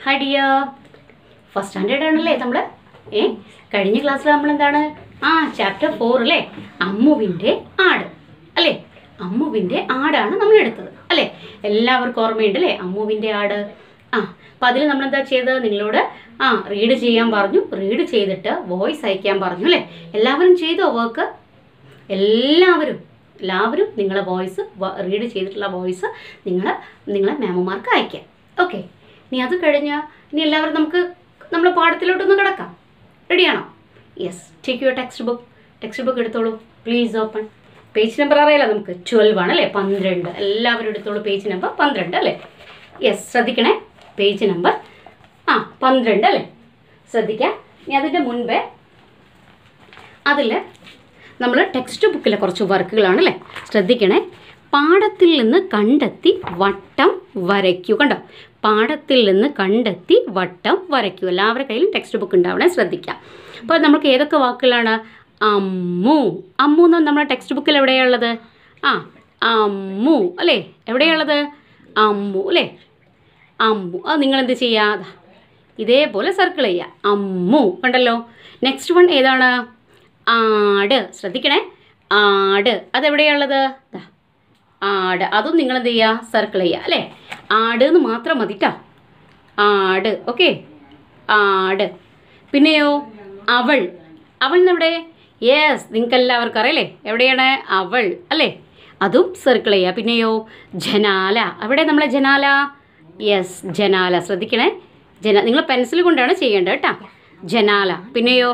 Hi dear. First standard ആണല്ലേ നമ്മൾ കഴിഞ്ഞ ക്ലാസ്സിൽ നമ്മൾ എന്താണ് ചാപ്റ്റർ 4 അല്ലേ അമ്മുവിൻ്റെ ആട് അല്ലേ അമ്മുവിൻ്റെ ആടാണ് നമ്മൾ എടുത്തത് അല്ലേ എല്ലാവർക്കും ഓർമ്മയുണ്ട് അല്ലേ അമ്മുവിൻ്റെ ആട് അപ്പോൾ അതിൽ നമ്മൾ എന്താ ചെയ്തത് നിങ്ങളോട് റീഡ് ചെയ്യാൻ പറഞ്ഞു റീഡ് ചെയ്തിട്ട് വോയിസ് അയക്കാൻ പറഞ്ഞു അല്ലേ എല്ലാവരും ചെയ്തോ വർക്ക് എല്ലാവരും നിങ്ങളെ വോയിസ് റീഡ് ചെയ്തിട്ടുള്ള വോയിസ് നിങ്ങളെ മാമുമാർക്ക് അയക്കാം ഓക്കെ ഇനി അത് കഴിഞ്ഞാൽ ഇനി എല്ലാവരും നമുക്ക് നമ്മുടെ പാഠത്തിലോട്ടൊന്ന് കിടക്കാം റെഡിയാണോ yes take your text book എടുത്തോളൂ പ്ലീസ് ഓപ്പൺ പേജ് നമ്പർ അറിയാലോ നമുക്ക് 12 ആണ് അല്ലേ 12 എല്ലാവരും എടുത്തോളൂ പേജ് നമ്പർ 12 അല്ലേ യെസ് ശ്രദ്ധിക്കണേ പേജ് നമ്പർ 12 അല്ലേ ശ്രദ്ധിക്കാം ഇനി അതിൻ്റെ മുൻപേ അതിൽ നമ്മൾ ടെക്സ്റ്റ് ബുക്കിലെ കുറച്ച് വർക്കുകളാണ് അല്ലേ ശ്രദ്ധിക്കണേ പാഠത്തിൽ നിന്ന് കണ്ടെത്തി വട്ടം വരയ്ക്കൂ കണ്ടോ പാഠത്തിൽ നിന്ന് കണ്ടെത്തി വട്ടം വരയ്ക്കൂ എല്ലാവരുടെ കയ്യിലും ടെക്സ്റ്റ് ബുക്ക് ഉണ്ടാവണേ ശ്രദ്ധിക്കാം അപ്പോൾ നമുക്ക് ഏതൊക്കെ വാക്കുകളാണ് അമ്മു എന്ന് നമ്മുടെ ടെക്സ്റ്റ് ബുക്കിൽ എവിടെയാണുള്ളത് അമ്മു അല്ലേ എവിടെയാണുള്ളത് അമ്മു അല്ലേ അമ്മു അത് നിങ്ങളെന്ത് ചെയ്യുക ഇതേപോലെ സർക്കിൾ ചെയ്യുക അമ്മു കണ്ടല്ലോ നെക്സ്റ്റ് വൺ ഏതാണ് ആട് ശ്രദ്ധിക്കണേ ആട് അതെവിടെയാണുള്ളത് ആട് അതും നിങ്ങളെന്ത് ചെയ്യുക സർക്കിൾ ചെയ്യുക അല്ലേ ആട് എന്ന് മാത്രം മതി കേട്ടോ ആട് ഓക്കെ ആട് പിന്നെയോ അവൾ എന്നെവിടെ യെസ് നിങ്ങൾക്ക് എല്ലാവർക്കും അറിയാലേ എവിടെയാണ് അവൾ അല്ലേ അതും സർക്കിൾ ചെയ്യുക പിന്നെയോ ജനാല എവിടെ നമ്മളെ ജനാല യെസ് ജനാല ശ്രദ്ധിക്കണേ നിങ്ങൾ പെൻസിൽ കൊണ്ടാണ് ചെയ്യേണ്ടത് കേട്ടോ ജനാല പിന്നെയോ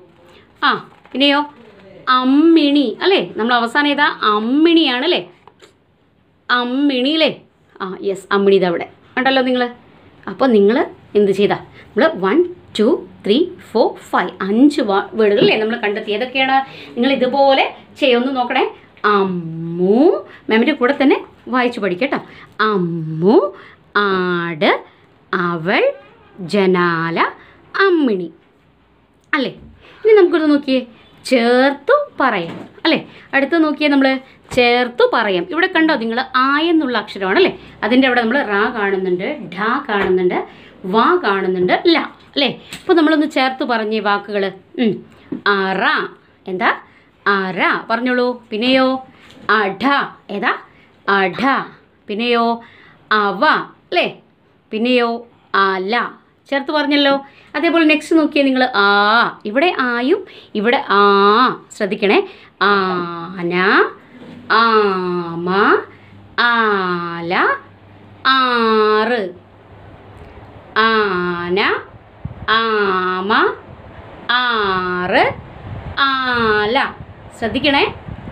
അമ്മിണി അല്ലേ നമ്മൾ അവസാനം ഏതാ അമ്മിണിയാണല്ലേ അമ്മിണി അല്ലേ യെസ് അമ്മിണി ഇതവിടെ ഉണ്ടല്ലോ നിങ്ങൾ അപ്പോൾ നിങ്ങൾ എന്ത് ചെയ്താ നമ്മൾ 1 2 3 4 5 വേർഡുകൾ അല്ലേ നമ്മൾ കണ്ടെത്തി ഏതൊക്കെയാണ് നിങ്ങൾ ഇതുപോലെ ചെയ്യൊന്ന് നോക്കണേ അമ്മു മാമിൻ്റെ കൂടെ തന്നെ വായിച്ചു പഠിക്കട്ടോ അമ്മു ആട് അവൾ ജനാല അമ്മിണി അല്ലേ ഇനി നമുക്കൊന്ന് നോക്കിയേ ചേർത്തു പറയാം അല്ലേ അടുത്ത് നോക്കിയാൽ നമ്മൾ ചേർത്തു പറയാം ഇവിടെ കണ്ടോ നിങ്ങൾ എന്നുള്ള അക്ഷരമാണ് അല്ലേ അതിൻ്റെ അവിടെ നമ്മൾ റാ കാണുന്നുണ്ട് ഢ കാണുന്നുണ്ട് വാ കാണുന്നുണ്ട് ല അല്ലേ അപ്പോൾ നമ്മളൊന്ന് ചേർത്ത് പറഞ്ഞേ വാക്കുകൾ അറ എന്താ അറ പറഞ്ഞോളൂ പിന്നെയോ അഢ ഏതാ അഢ പിന്നെയോ അവ അല്ലേ പിന്നെയോ അല ചേർത്ത് പറഞ്ഞല്ലോ അതേപോലെ നെക്സ്റ്റ് നോക്കിയാൽ നിങ്ങൾ ഇവിടെ ആയും ഇവിടെ ശ്രദ്ധിക്കണേ ആന ആമ ആല ആറ് ആന ആമ ആറ് ആല ശ്രദ്ധിക്കണേ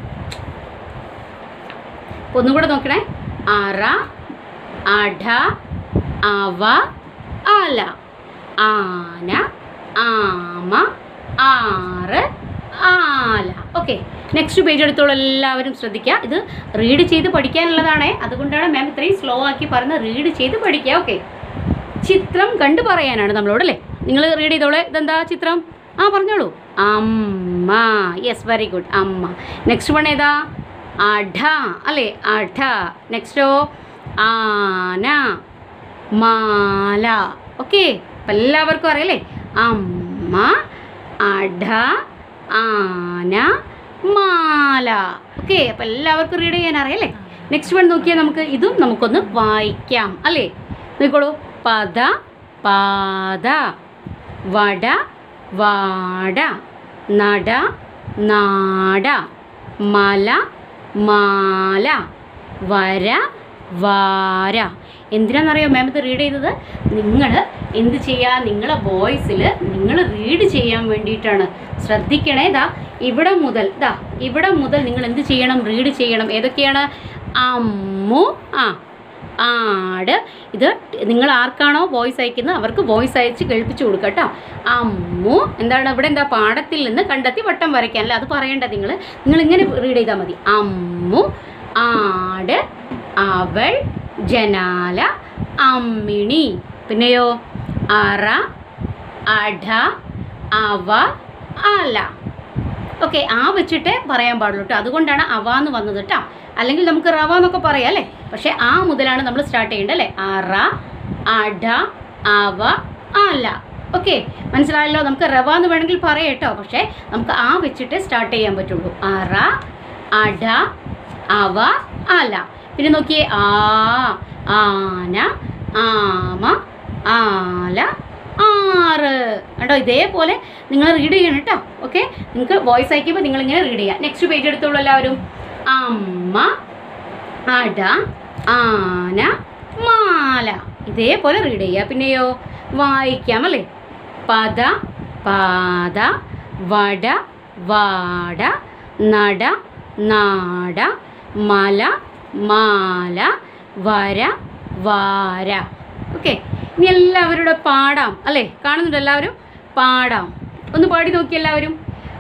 ഒന്നുകൂടെ നോക്കണേ അറ അഢ അവ ആല ആന ആമ ആറ് ആല ഓക്കെ നെക്സ്റ്റ് പേജ് എടുത്തോളൂ എല്ലാവരും ശ്രദ്ധിക്കുക ഇത് റീഡ് ചെയ്ത് പഠിക്കാനുള്ളതാണേ അതുകൊണ്ടാണ് മാം ഇത്രയും സ്ലോ ആക്കി പറഞ്ഞ് റീഡ് ചെയ്ത് പഠിക്കുക ഓക്കെ ചിത്രം കണ്ടു പറയാനാണ് നമ്മളോട് അല്ലേ നിങ്ങൾ റീഡ് ചെയ്തോളൂ ഇതെന്താ ചിത്രം പറഞ്ഞോളൂ അമ്മ യെസ് വെരി ഗുഡ് അമ്മ നെക്സ്റ്റ് വൺ ഏതാ അഢ അല്ലേ അഢ നെക്സ്റ്റോ ആന മാല ഓക്കെ അപ്പം എല്ലാവർക്കും അറിയാലേ അമ്മ അഢ ആന മാല ഓക്കെ അപ്പം എല്ലാവർക്കും റീഡ് ചെയ്യാൻ അറിയാലേ നെക്സ്റ്റ് വൺ നോക്കിയാൽ ഇതും നമുക്കൊന്ന് വായിക്കാം അല്ലേ നോക്കിക്കോളൂ പദ പാത വട വാട നട നാട മല മാല വര വാര എന്തിനാണെന്നറിയോ മാം ഇത് റീഡ് ചെയ്തത് നിങ്ങൾ എന്ത് ചെയ്യുക നിങ്ങളെ വോയിസിൽ നിങ്ങൾ റീഡ് ചെയ്യാൻ വേണ്ടിയിട്ടാണ് ശ്രദ്ധിക്കണേ ഇവിടെ മുതൽ നിങ്ങൾ എന്ത് ചെയ്യണം റീഡ് ചെയ്യണം ഏതൊക്കെയാണ് അമ്മു ആട് ഇത് നിങ്ങൾ ആർക്കാണോ വോയിസ് അയക്കുന്നത് അവർക്ക് വോയിസ് അയച്ച് കേൾപ്പിച്ചു കൊടുക്കുക കേട്ടോ അമ്മു എന്താണ് ഇവിടെ എന്താ പാഠത്തിൽ നിന്ന് കണ്ടെത്തി വട്ടം വരയ്ക്കാനല്ല അത് പറയേണ്ട നിങ്ങൾ ഇങ്ങനെ റീഡ് ചെയ്താൽ മതി അമ്മു ആട് അവൾ ജനാല അമ്മിണി പിന്നെയോ അറ അഢ അവ ആല ഓക്കെ വെച്ചിട്ട് പറയാൻ പാടുള്ളൂ കേട്ടോ അതുകൊണ്ടാണ് അവ എന്ന് വന്നത് കേട്ടോ അല്ലെങ്കിൽ നമുക്ക് റവ എന്നൊക്കെ പറയാം അല്ലേ പക്ഷേ മുതലാണ് നമ്മൾ സ്റ്റാർട്ട് ചെയ്യേണ്ടത് അല്ലേ അറ അഢ അവ അല. ഓക്കെ, മനസ്സിലായല്ലോ. നമുക്ക് റവ എന്ന് വേണമെങ്കിൽ പറയാം കേട്ടോ, പക്ഷേ നമുക്ക് ആ വെച്ചിട്ട് സ്റ്റാർട്ട് ചെയ്യാൻ പറ്റുള്ളൂ. അറ, അട, അവ, അല. പിന്നെ നോക്കിയേ, ആ, ആന, ആമ, ആല, ആറ്. കേട്ടോ, ഇതേപോലെ നിങ്ങൾ റീഡ് ചെയ്യണം കേട്ടോ. ഓക്കെ, നിങ്ങൾക്ക് വോയിസ് അയക്കുമ്പോൾ നിങ്ങളിങ്ങനെ റീഡ് ചെയ്യാം. നെക്സ്റ്റ് പേജ് എടുത്തോളൂ എല്ലാവരും. അമ്മ, അട, ആന, മാല. ഇതേപോലെ റീഡ് ചെയ്യുക. പിന്നെയോ വായിക്കാം അല്ലേ. പദ, പാത, വട, വാട, നട, നാട, മല, മാല, വര, വാര. ഓക്കെ, ഇനി എല്ലാവരുടെ പാടാം അല്ലേ. കാണുന്നുണ്ട് എല്ലാവരും? പാടാം. ഒന്ന് പാടി നോക്കി എല്ലാവരും.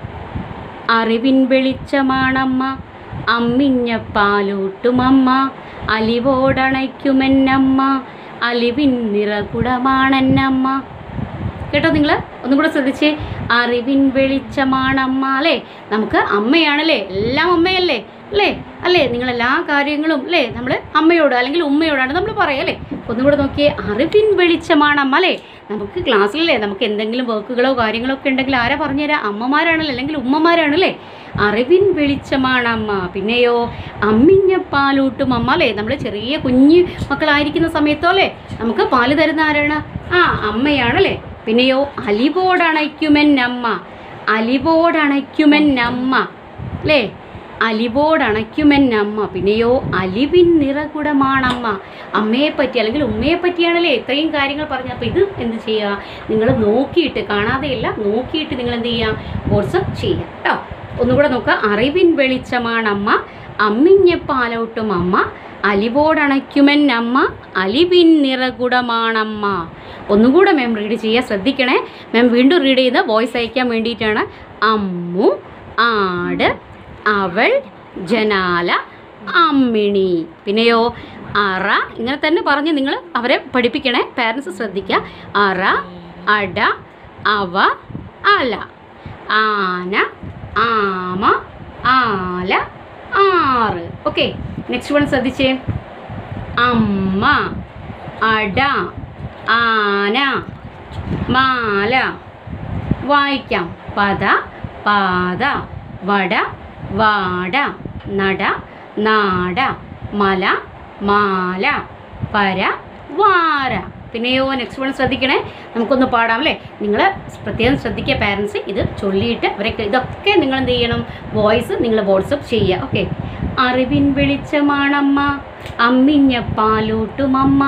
അറിവിൻ വെളിച്ചമാണമ്മ, അമ്മിഞ്ഞ പാലൂട്ടുമമ്മ, അലിവോടണയ്ക്കുമെന്നമ്മ, അലിവിൻ നിറകുടമാണെന്നമ്മ. കേട്ടോ നിങ്ങൾ? ഒന്നും കൂടെ ശ്രദ്ധിച്ചേ. അറിവിൻ വെളിച്ചമാണമ്മ അല്ലേ. നമുക്ക് അമ്മയാണല്ലേ, എല്ലാം അമ്മയല്ലേ അല്ലേ അല്ലേ. നിങ്ങളെല്ലാ കാര്യങ്ങളും അല്ലേ നമ്മൾ അമ്മയോട് അല്ലെങ്കിൽ ഉമ്മയോടാണ് നമ്മൾ പറയുക അല്ലേ. ഒന്നുകൂടെ നോക്കിയേ. അറിവിൻ വെളിച്ചമാണമ്മ അല്ലേ. നമുക്ക് ക്ലാസ്സിലല്ലേ നമുക്ക് എന്തെങ്കിലും വർക്കുകളോ കാര്യങ്ങളോ ഒക്കെ ഉണ്ടെങ്കിൽ ആരാ പറഞ്ഞുതരാം? അമ്മമാരാണല്ലോ അല്ലെങ്കിൽ ഉമ്മമാരാണല്ലേ. അറിവിൻ വെളിച്ചമാണമ്മ. പിന്നെയോ അമ്മിഞ്ഞ പാലൂട്ടും അമ്മ അല്ലേ. നമ്മൾ ചെറിയ കുഞ്ഞു മക്കളായിരിക്കുന്ന സമയത്തോ അല്ലേ നമുക്ക് പാല് തരുന്ന ആരാണ്? ആ, അമ്മയാണല്ലേ. പിന്നെയോ അലിവോടണയ്ക്കുമെന്നമ്മ, അലിവോടണയ്ക്കുമെന്നമ്മ അല്ലേ. അലിവോടണയ്ക്കുമെന്നമ്മ. പിന്നെയോ അലിവിൻ നിറകുടമാണമ്മ. അമ്മയെ പറ്റി അല്ലെങ്കിൽ ഉമ്മയെ പറ്റിയാണല്ലേ ഇത്രയും കാര്യങ്ങൾ പറഞ്ഞത്. അപ്പോൾ ഇത് എന്ത് ചെയ്യുക? നിങ്ങൾ നോക്കിയിട്ട്, കാണാതെയല്ല നോക്കിയിട്ട് നിങ്ങൾ എന്ത് ചെയ്യുക? വാട്സപ്പ് ചെയ്യുക കേട്ടോ. ഒന്നുകൂടെ നോക്കുക. അറിവിൻ വെളിച്ചമാണമ്മ, അമ്മിഞ്ഞ പാലോട്ടും അമ്മ, അലിവോടണയ്ക്കുമെന്നമ്മ, അലിവിൻ നിറകുടമാണമ്മ. ഒന്നുകൂടെ മാം റീഡ് ചെയ്യുക, ശ്രദ്ധിക്കണേ. മാം വീണ്ടും റീഡ് ചെയ്ത് വോയിസ് അയക്കാൻ വേണ്ടിയിട്ടാണ്. അമ്മു, ആട്, അവൾ, ജനാല, അമ്മിണി. പിന്നെയോ അറ. ഇങ്ങനെ തന്നെ പറഞ്ഞ് നിങ്ങൾ അവരെ പഠിപ്പിക്കണേ. പാരൻസ് ശ്രദ്ധിക്കുക. അറ, അട, അവ, അല, ആന, ആമ, ആല, ആറ്. ഓക്കെ, നെക്സ്റ്റ് വൺ ശ്രദ്ധിച്ചേ. അമ്മ, അട, ആന, മാല. വായിക്കാം. പദ, പാത, വട, വാട, നട, നാട, മല, മാല, പര, വാര. പിന്നെയോ നെക്സ്റ്റ് വൺ ശ്രദ്ധിക്കണേ. നമുക്കൊന്ന് പാടാം അല്ലേ. നിങ്ങൾ പ്രത്യേകം ശ്രദ്ധിക്കുക പാരൻസ്. ഇത് ചൊല്ലിയിട്ട് അവരൊക്കെ ഇതൊക്കെ നിങ്ങൾ എന്ത് ചെയ്യണം? വോയിസ് നിങ്ങൾ വാട്സപ്പ് ചെയ്യുക. ഓക്കെ. അറിവിൻ വെളിച്ചമാണമ്മ, അമ്മിഞ്ഞ പാലൂട്ടുമമ്മ,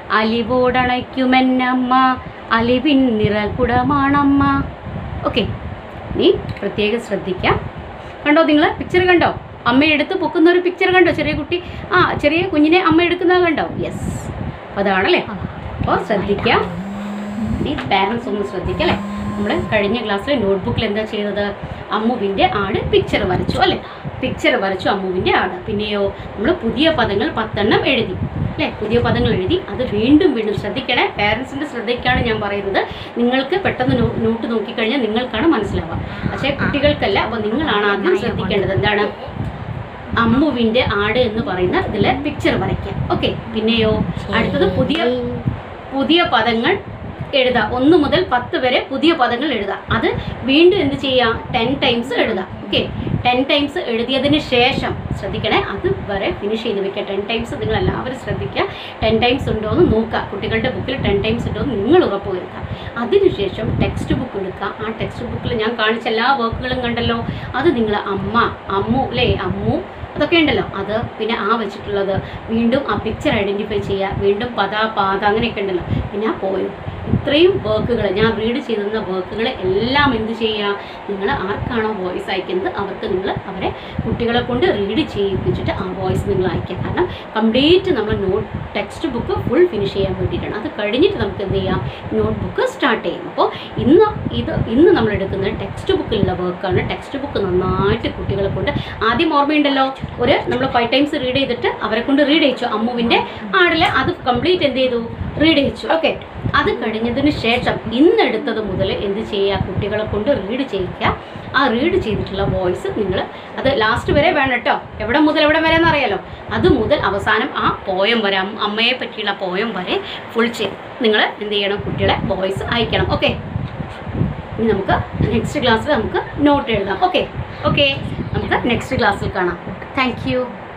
അലിവോടണയ്ക്കുമെന്നമ്മ, അലിവിൻ നിറകുടമാണമ്മ. ഓക്കെ, നീ പ്രത്യേകം ശ്രദ്ധിക്കുക. കണ്ടോ നിങ്ങൾ പിക്ചർ കണ്ടോ? അമ്മയെടുത്ത് പൊക്കുന്ന ഒരു പിക്ചർ കണ്ടോ? ചെറിയ കുട്ടി, ആ ചെറിയ കുഞ്ഞിനെ അമ്മ എടുക്കുന്നത് കണ്ടോ? യെസ്, അതാണല്ലേ. അപ്പോൾ ശ്രദ്ധിക്കുക. ഈ പാരൻസ് ഒന്ന് ശ്രദ്ധിക്കുക അല്ലേ. നമ്മൾ കഴിഞ്ഞ ക്ലാസ്സിൽ നോട്ട്ബുക്കിൽ എന്താ ചെയ്തത്? അമ്മുവിൻ്റെ ആട് പിക്ചർ വരച്ചു അല്ലേ. പിക്ചർ വരച്ചു അമ്മുവിൻ്റെ ആട്. പിന്നെയോ നമ്മൾ പുതിയ പദങ്ങൾ 10 എഴുതി അല്ലേ. പുതിയ പദങ്ങൾ എഴുതി അത് വീണ്ടും വീണ്ടും ശ്രദ്ധിക്കണേ. പാരൻസിൻ്റെ ശ്രദ്ധയ്ക്കാണ് ഞാൻ പറയുന്നത്. നിങ്ങൾക്ക് പെട്ടെന്ന് നോട്ട് നോക്കിക്കഴിഞ്ഞാൽ നിങ്ങൾക്കാണ് മനസ്സിലാവുക, പക്ഷേ കുട്ടികൾക്കല്ല. അപ്പോൾ നിങ്ങളാണ് ആദ്യം ശ്രദ്ധിക്കേണ്ടത്. എന്താണ്? അമ്മുവിൻ്റെ ആട് എന്ന് പറയുന്ന ഇതിലെ പിക്ചർ വരയ്ക്കുക. ഓക്കെ. പിന്നെയോ അടുത്തത് പുതിയ പദങ്ങൾ എഴുതുക. 1 മുതൽ 10 വരെ പുതിയ പദങ്ങൾ എഴുതുക. അത് വീണ്ടും എന്ത് ചെയ്യുക? 10 ടൈംസ് എഴുതുക. ഓക്കെ. 10 ടൈംസ് എഴുതിയതിന് ശേഷം ശ്രദ്ധിക്കണേ, അത് വരെ ഫിനിഷ് ചെയ്ത് വെക്കുക. 10 ടൈംസ് നിങ്ങൾ എല്ലാവരും ശ്രദ്ധിക്കുക. 10 ടൈംസ് ഉണ്ടോ എന്ന് നോക്കുക. കുട്ടികളുടെ ബുക്കിൽ 10 ടൈംസ് ഉണ്ടോ എന്ന് നിങ്ങൾ ഉറപ്പ് വരുത്തുക. അതിനുശേഷം ടെക്സ്റ്റ് ബുക്ക് എടുക്കുക. ആ ടെക്സ്റ്റ് ബുക്കിൽ ഞാൻ കാണിച്ച എല്ലാ വർക്കുകളും കണ്ടല്ലോ, അത് നിങ്ങൾ അമ്മു അല്ലേ, അമ്മു അതൊക്കെ ഉണ്ടല്ലോ, അത് പിന്നെ ആ വെച്ചിട്ടുള്ളത് വീണ്ടും ആ പിക്ചർ ഐഡൻറ്റിഫൈ ചെയ്യുക. വീണ്ടും പദ, പാത അങ്ങനെയൊക്കെ ഉണ്ടല്ലോ. പിന്നെ ആ പോയും ഇത്രയും വർക്കുകൾ ഞാൻ റീഡ് ചെയ്തിരുന്ന വർക്കുകൾ എല്ലാം എന്ത് ചെയ്യുക? നിങ്ങൾ ആർക്കാണോ വോയിസ് അയക്കുന്നത് അവർക്ക് നിങ്ങൾ അവരെ കുട്ടികളെ കൊണ്ട് റീഡ് ചെയ്യിപ്പിച്ചിട്ട് ആ വോയിസ് നിങ്ങൾ അയക്കുക. കാരണം കംപ്ലീറ്റ് നമ്മൾ ടെക്സ്റ്റ് ബുക്ക് ഫുൾ ഫിനിഷ് ചെയ്യാൻ വേണ്ടിയിട്ടാണ്. അത് കഴിഞ്ഞിട്ട് നമുക്ക് എന്ത് ചെയ്യാം? നോട്ട് ബുക്ക് സ്റ്റാർട്ട് ചെയ്യും. അപ്പോൾ ഇന്ന് നമ്മൾ എടുക്കുന്നത് ടെക്സ്റ്റ് ബുക്കിലുള്ള വർക്കാണ്. ടെക്സ്റ്റ് ബുക്ക് നന്നായിട്ട് കുട്ടികളെ കൊണ്ട് ആദ്യം ഓർമ്മയുണ്ടല്ലോ, നമ്മൾ 5 ടൈംസ് റീഡ് ചെയ്തിട്ട് അവരെ കൊണ്ട് റീഡ് ചെയ്യിച്ചു. അമ്മുവിൻ്റെ ആടിൽ അത് കംപ്ലീറ്റ് എന്ത് ചെയ്തു? റീഡ് ചെയ്യിച്ചു. ഓക്കെ. അത് കഴിഞ്ഞതിന് ശേഷം ഇന്നെടുത്തത് മുതൽ എന്ത് ചെയ്യുക? കുട്ടികളെ കൊണ്ട് റീഡ് ചെയ്യിക്കുക. ആ റീഡ് ചെയ്തിട്ടുള്ള വോയിസ് നിങ്ങൾ അത് ലാസ്റ്റ് വരെ വേണം കേട്ടോ. എവിടെ മുതൽ എവിടെ വരെ എന്നറിയാലോ. അത് മുതൽ അവസാനം ആ പോയം വരെ, അമ്മയെ പറ്റിയുള്ള പോയം വരെ ഫുൾ ചെയ്യും. നിങ്ങൾ എന്ത് ചെയ്യണം, കുട്ടികളെ വോയിസ് അയക്കണം. ഓക്കെ, ഇനി നമുക്ക് നെക്സ്റ്റ് ക്ലാസ്സിൽ നമുക്ക് നോട്ട് എഴുതാം. ഓക്കെ, നമുക്ക് നെക്സ്റ്റ് ക്ലാസ്സിൽ കാണാം. Thank U.